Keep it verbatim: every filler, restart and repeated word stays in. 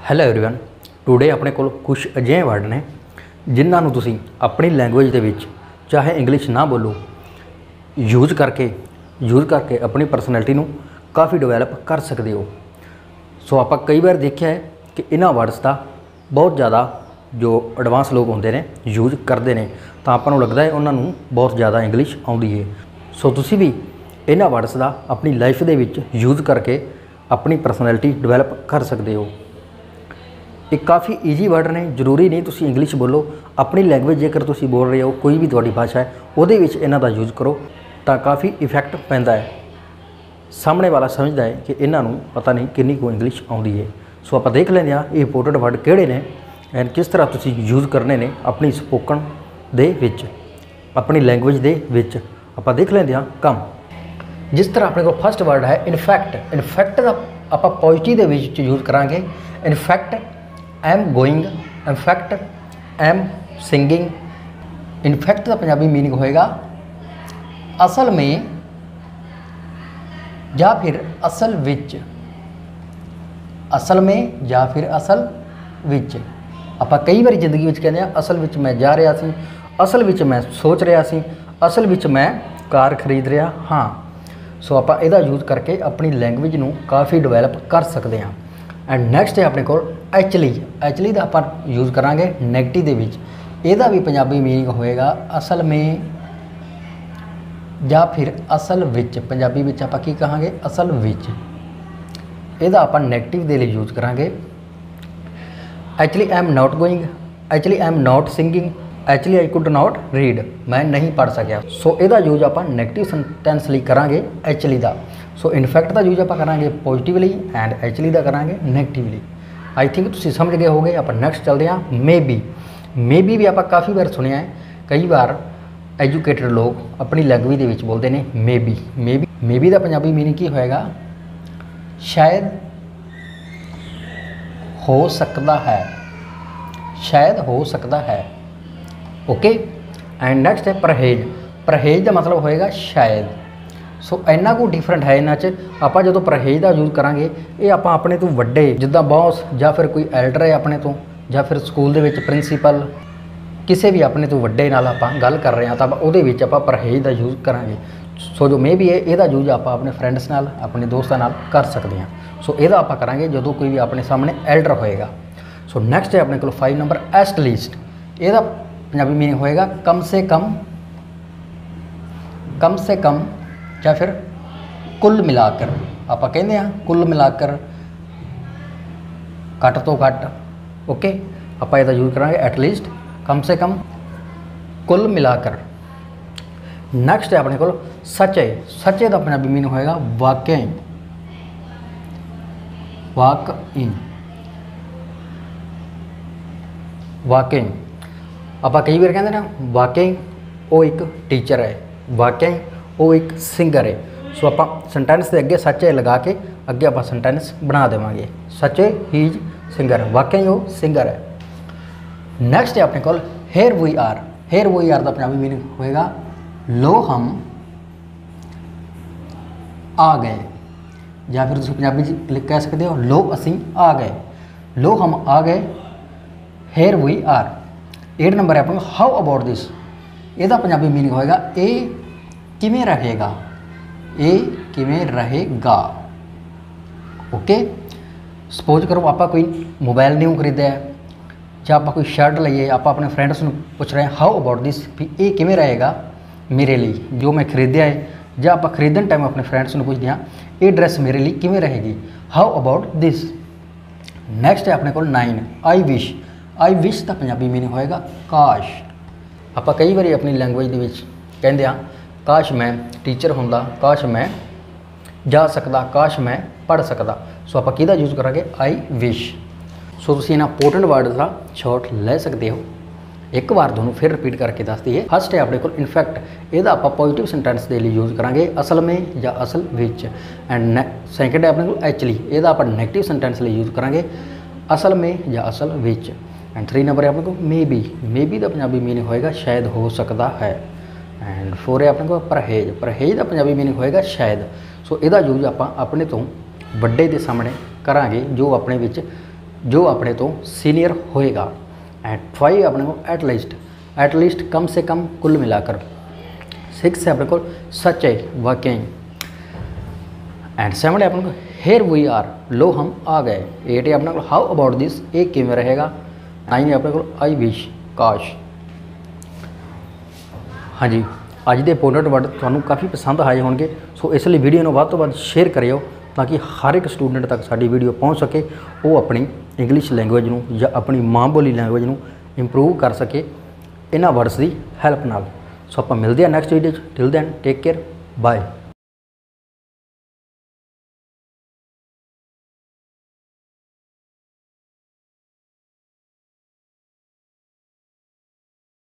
Hello everyone today अपने को कुछ अजिहे वर्ड ने जिन्होंने तुसी अपनी लैंगुएज के विच चाहे इंग्लिश ना बोलो यूज करके यूज करके अपनी परसनैलिटी नू काफ़ी डिवेलप कर सकते हो। सो आप कई बार देखा है कि इन्हां वर्ड्स का बहुत ज़्यादा जो एडवांस लोग होंगे ने यूज करते हैं, तो आपको लगता है उन्होंने बहुत ज़्यादा इंग्लिश आती है। सो तुसी भी इन्हां वर्ड्स का अपनी लाइफ के विच यूज करके अपनी परसनैलिटी डिवेलप कर सकते हो। एक काफ़ी ईजी वर्ड ने, जरूरी नहीं तुसी इंग्लिश बोलो, अपनी लैंगुएज जेकर तुसी बोल रहे हो कोई भी तुहाडी भाषा है उहदे विच इन्हां दा यूज करो तो काफ़ी इफैक्ट पैंदा है। सामने वाला समझदा है कि इन्हां नूं पता नहीं किन्नी को इंग्लिश आउंदी है। सो आपां देख लैंदे हां ये इंपोर्टेंट वर्ड किहड़े ने एंड किस तरह तुसी यूज करने ने अपनी स्पोकन दे विच, अपनी लैंगुएज दे विच। आपां देख लैंदे हां कम। जिस तरह अपने को फर्स्ट वर्ड है इनफैक्ट। इनफैक्ट का आपां पॉजिटिव दे विच यूज करांगे। In fact am going, in fact am singing. In fact का पंजाबी मीनिंग होएगा असल में या फिर असल विच, असल में या फिर असल विच। आपां कई बार जिंदगी विच कहते हैं असल विच मैं जा रहा सी, असल विच मैं सोच रहा सी, असल विच मैं कार खरीद रहा हाँ। सो आपां इहदा यूज करके अपनी लैंगुएज नूं काफ़ी डिवेलप कर सकते हैं। एंड नैक्सट है अपने को एक्चुअली। एक्चुअली का आप यूज करांगे नैगेटिव दे विच। इहदा भी पंजाबी मीनिंग होएगा असल में या फिर असल विच। पंजाबी विच आपां की कहांगे असल विच। इहदा आपां नैगेटिव दे लई यूज करांगे। Actually I am not going, actually I am not singing, actually I could not read, मैं नहीं पढ़ सकिया। सो इहदा यूज आपां नैगेटिव सेंटेंस लई करांगे एक्चुअली दा। सो इनफैक्ट का यूज आप करांगे पॉजिटिवली एंड एक्चुअली का करांगे नैगेटिवली। आई थिंक तुसीं समझ गए होगे। आप नैक्सट चलते हैं मे बी। मे बी भी आप काफ़ी बार सुनिया है। कई बार एजुकेटेड लोग अपनी लैंगुएज के बोलते हैं maybe. Maybe maybe का पंजाबी मीनिंग की होएगा शायद हो सकता है, शायद हो सकता है। ओके एंड नैक्सट है परहेज। परहेज का मतलब होएगा शायद। सो इन्ना को डिफरेंट है इन्हां च। आपां जदों परहेज का यूज करांगे ये आपां अपने तो वड्डे जिद्दां बॉस या फिर कोई एल्डर है अपने तो, या फिर स्कूल दे विच प्रिंसीपल किसी भी अपने तो वड्डे नाल आपां गल कर रहे हैं तो उहदे विच आपां परहेज का यूज करांगे। सो जो मे बी है इहदा यूज आपां अपने फ्रेंड्स नाल अपने दोस्तां नाल कर सकते हैं। सो इहदा आपां करांगे जदों कोई भी अपने सामने एल्डर होएगा। सो नैक्सट है अपने को फाइव नंबर एट लीस्ट। इहदा पंजाबी मीनिंग होएगा कम से कम, कम से कम या फिर कुल मिलाकर। आप कहते हैं कुल मिलाकर, घट तो घट। ओके आप इसका यूज करांगे एटलीस्ट, कम से कम, कुल मिलाकर। नैक्सट है अपने को सच्चे। सच्चे का पंजाबी मीनिंग होएगा वाकई, वाक इन, वाकई। आप कई बार कहते ना वाकई वो एक टीचर है, वाकई वो एक सिंगर है। सो आप सेंटेंस के अगे सच्चे लगा के अगे आप सेंटेंस बना देवांगे सच्चे ही इज सिंगर, वाकई वो सिंगर है। नैक्सट है अपने को here we are. Here we are का पंजाबी मीनिंग होएगा लो हम आ गए, या फिर तुम पंजाबी कह सकते हो लो असी आ गए, लो हम आ गए। Here we are. Eight number है अपने हाउ अबाउट दिस। यदा पंजाबी मीनिंग होएगा ए किमें रहेगा, ए किमें रहेगा। ओके सपोज करो आप कोई मोबाइल न्यू खरीदा है या आप कोई शर्ट लईए, आप अपने फ्रेंड्स को पूछ रहे हैं हाउ अबाउट दिस, भी ये किमें रहेगा मेरे लिए जो मैं खरीदया है, या आप खरीदन टाइम अपने फ्रेंड्स को पूछते हैं ये ड्रेस मेरे लिए किमें रहेगी, हाउ अबाउट दिस। नैक्सट है अपने को nine I wish. I wish का पंजाबी मीनिंग होएगा काश। आप कई बार अपनी लैंगुएज के कहते हैं काश मैं टीचर होंदा, काश मैं जा सकता, काश मैं पढ़ सकता। सो आप किहदा यूज करांगे आई विश। सो तुसीं इन्हां इंपोर्टेंट वर्ड का शॉर्ट ले सकते हो। एक बार तुहानूं फिर रिपीट करके दस दईए। फर्स्ट है अपने को इनफैक्ट। इहदा आपां पॉजिटिव सेंटेंस के लिए यूज करांगे असल में या असल विच। एंड सैकेंड है अपने को एक्चुअली। इहदा आपां नैगेटिव सेंटेंस लिए यूज करांगे असल में या असल विच। एंड थ्री नंबर है अपने को मे बी। मे बी का पंजाबी मीनिंग होएगा शायद हो सकता है। एंड फोर है अपने को परहेज। परहेज का पंजाबी मीनिंग होएगा शायद। सो इहदा यूज आप अपने तो ਵੱਡੇ ਦੇ ਸਾਹਮਣੇ ਕਰਾਂਗੇ जो अपने विच जो अपने तो सीनियर होएगा। एंड फाइव अपने को एटलीस्ट, एटलीस्ट कम से कम कुल मिलाकर। सिक्स है अपने को सच है वाकई। एंड सेवन है अपने को हेयर वी आर, लो हम आ गए। एट है अपने को हाउ अबाउट दिस, एक किमें रहेगा। नाइन है अपने को आई विश, काश। हाँ जी, अज के इंपोर्टेंट वर्ड तुहानू काफ़ी पसंद आए होंगे, सो इसलिए वीडियो को वध तो वध शेयर करियो ताकि हर एक स्टूडेंट तक साडी वीडियो पहुँच सके, वो अपनी इंग्लिश लैंगुएज नू या अपनी माँ बोली लैंगुएज नू इंप्रूव कर सके इन्हां वर्ड्स की हैल्प नाल। सो आपां मिलदे हां next video. Till then take care, bye.